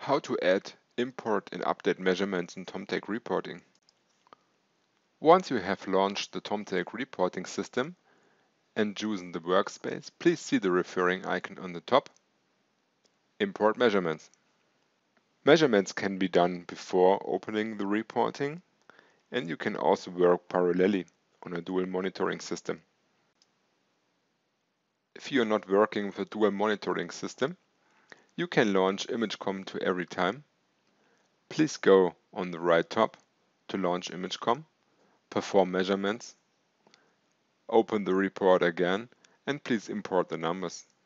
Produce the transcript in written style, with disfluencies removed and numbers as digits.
How to add, import and update measurements in Tomtec reporting. Once you have launched the Tomtec reporting system and chosen the workspace, please see the referring icon on the top. Import measurements. Measurements can be done before opening the reporting, and you can also work parallelly on a dual monitoring system. If you are not working with a dual monitoring system, you can launch ImageCom to every time. Please go on the right top to launch ImageCom, perform measurements, open the report again, and please import the numbers.